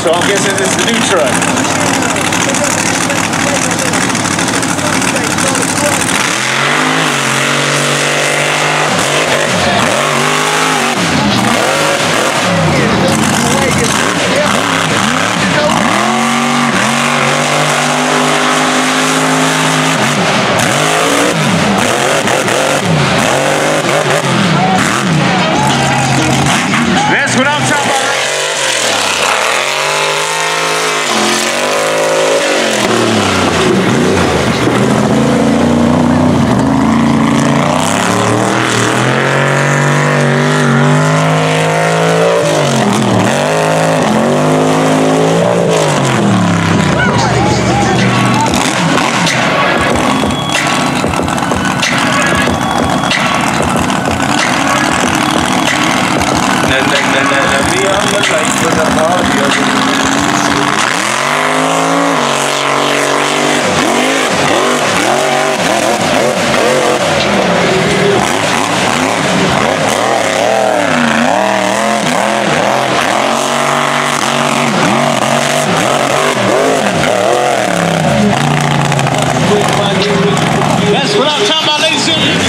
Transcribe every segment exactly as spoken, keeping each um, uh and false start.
so I'm guessing this is the new truck. That's what I'm talking about. That's what I'm talking about, ladies and gentlemen.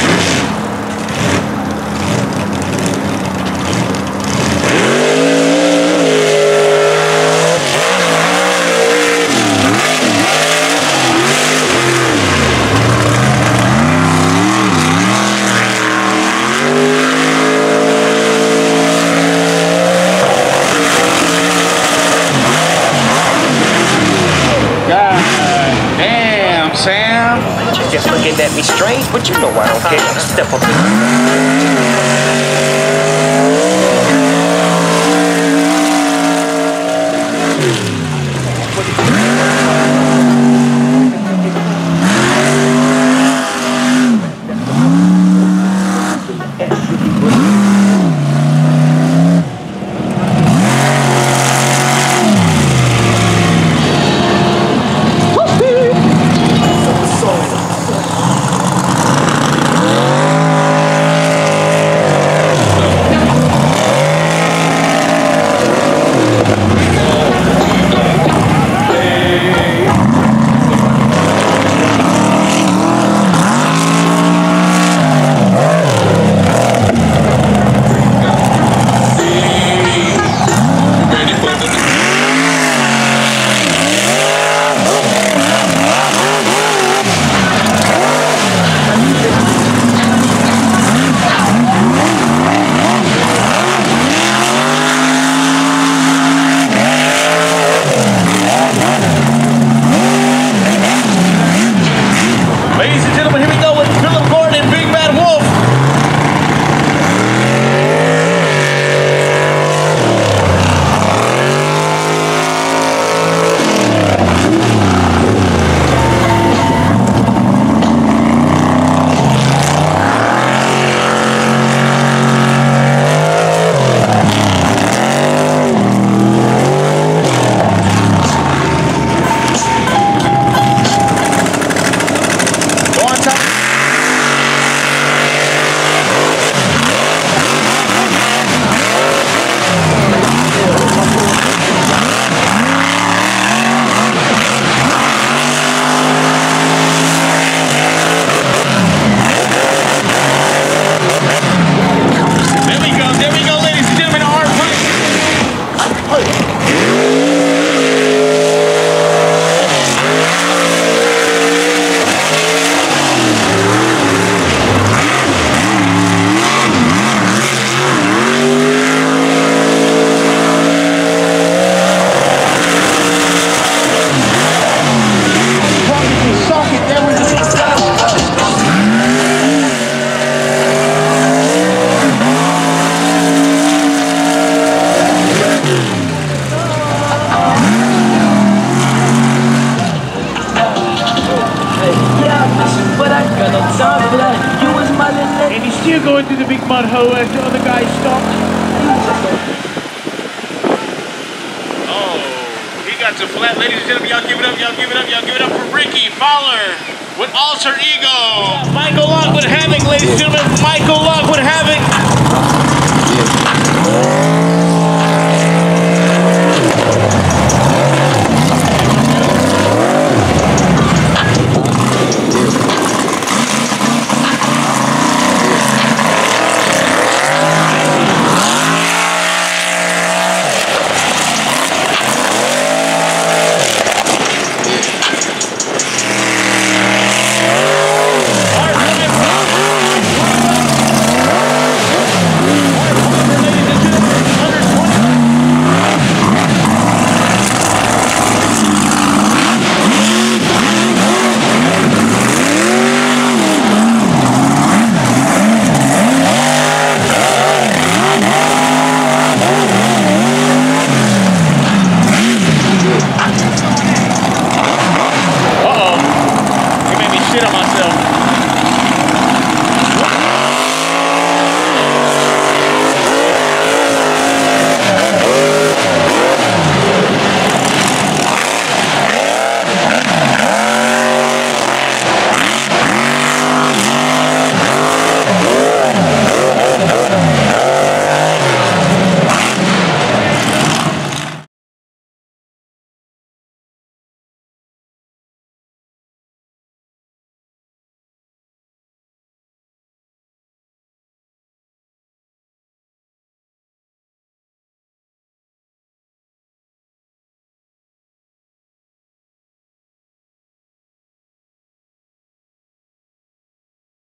Sam, just looking at me strange, but you know I don't care. Step up. ladies and gentlemen, here we go with Philip Gordon and Big Bad Wolf. And he's still going through the big mud hole as the other guy stopped. Oh, he got to flat. Ladies and gentlemen, y'all give it up, y'all give it up, y'all give it up for Ricky Fowler with Alter Ego. Michael Lockwood Havoc, ladies and gentlemen, Michael Lockwood Havoc.